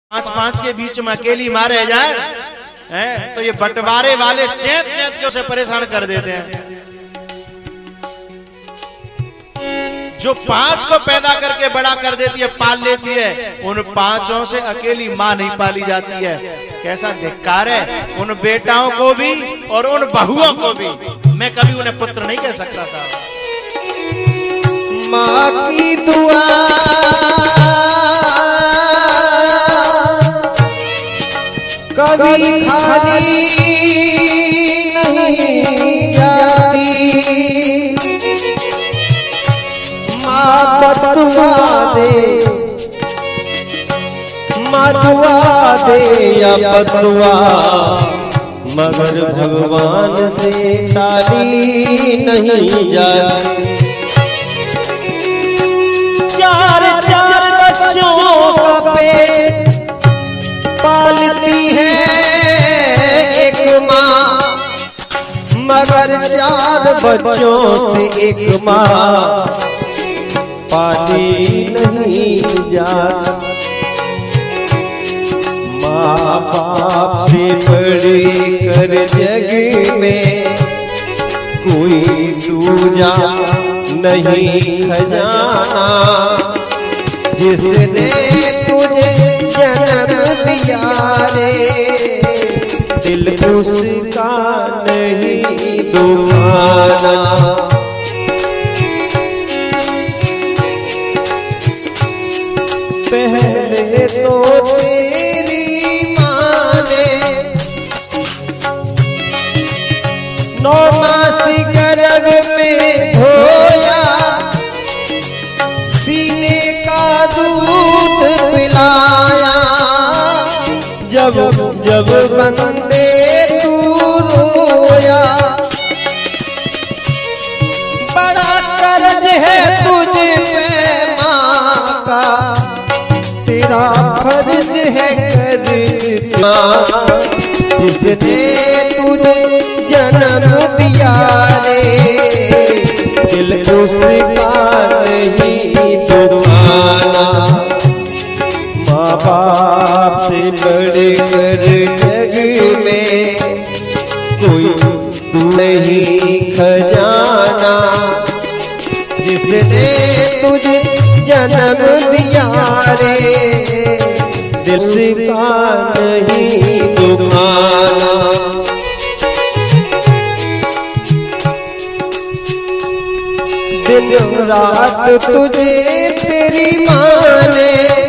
पांच के बीच में अकेली मारे जाए हैं तो ये बंटवारे वाले चैत चैत के उसे परेशान कर देते हैं। जो पांच को पैदा करके बड़ा कर देती है, पाल लेती है, उन पांचों से अकेली मां नहीं पाली जाती है। कैसा धिक्कार है उन बेटाओं को भी और उन बहुओं को भी। मैं कभी उन्हें पुत्र नहीं कह सकता था। माँ की दुआ कभी खाली नहीं जाती। माँ बतुआ दे, माँ दुआ दे या बतुआ, मगर भगवान से टाली नहीं जाती। चार चार बच्चों का पेट पालती है एक माँ, मगर चार बच्चों से एक माँ पाली नहीं जाती। माँ बाप से बड़े कर जग में कोई दूजा नहीं खजाना। जिसने तुझे जन्म दिया रे, दिल उसका नहीं दुखाना। पहले तो तेरी माँ ने 9 मास गर्भ में धोया, सीने का दूध पिलाया। जब जब बंदे तू रोया, बड़ा कर्ज है तुझ पे माँ का, तेरा फर्ज है करना। जिसने तुझे जन्म दिया रे, दिल उसका नहीं दुखाना। माँ बाप से बड़े कर जग में कोई नहीं खजाना। जिसने तुझे जन्म दिया रे, दिल का नहीं दुखाना। दिन रात तुझे तेरी माँ ने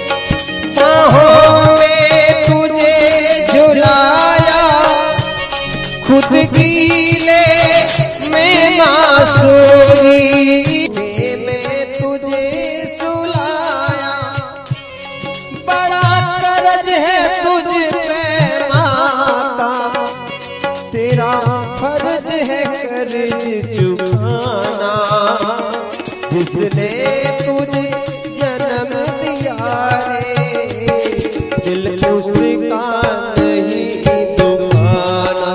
बाहों में तुझे झुलाया, खुद गीले में माँ सोई में तुझे सुलाया। बड़ा कर्ज है तुझ पे माँ का, तेरा फर्ज है कर्ज चुकाना। जिसने तुझे जन्म दिया रे, दिल उसका नहीं दुखाना।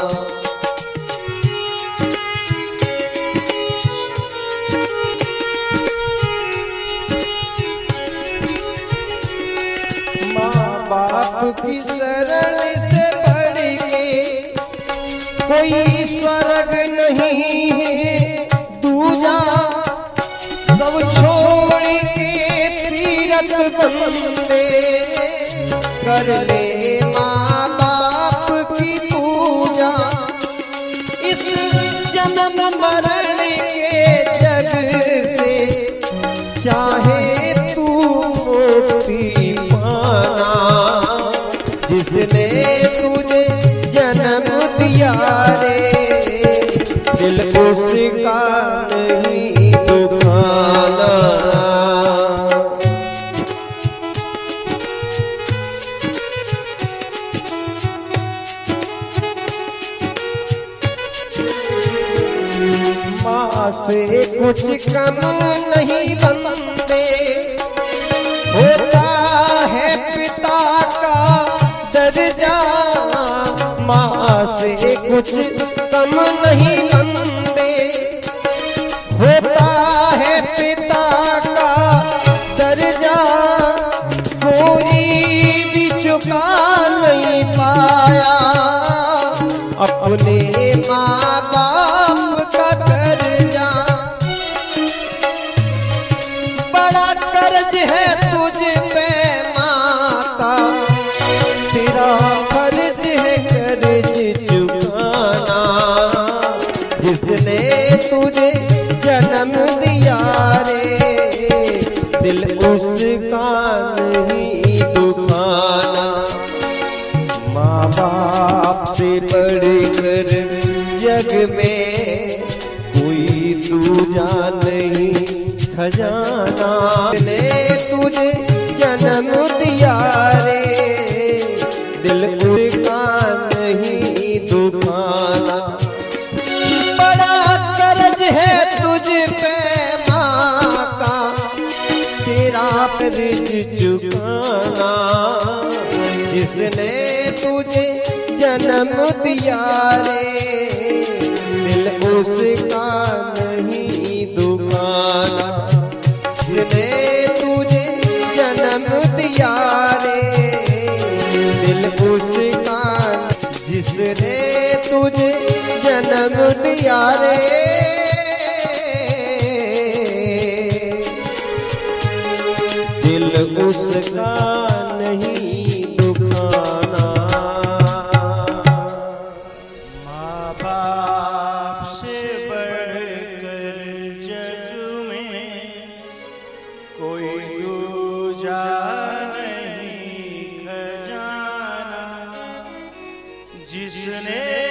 माँ बाप की शरण से बढ़ के कोई स्वर्ग नहीं है दूजा। सब छोड़ के तीरथ बंदे कर ले माँ बाप की पूजा। इस जन्म मरण के जग से चाहे तू मुक्ति पाना। जिसने तुझे जन्म दिया रे, दिल उसका नहीं दुखाना। माँ से कुछ कम नहीं बनते, होता है पिता का दर्जा। माँ से कुछ कम नहीं बनते, होता है पिता का दर्जा। कोई जिसने तुझे जन्म दिया रे, दिल उसका नहीं दुखाना। माँ बाप से बढ़कर जग में कोई दूजा नहीं खजाना। जिसने तुझे जन्म दिया रे, दिल उसका नहीं दुखाना। बड़ा कर्ज है तुझ पे माँ का, तेरा कर्ज चुकाना। जिसने तुझे जन्म दिया रे, दिल उसका नहीं दुखाना। जिसने तुझे जन्म दिया रे, दिल उसका, जिसने तुझे जन्म दिया रे, दिल उसका नहीं दुखाना। माँ बाप से बढ़कर जग में कोई दूजा नहीं खजाना। जिसने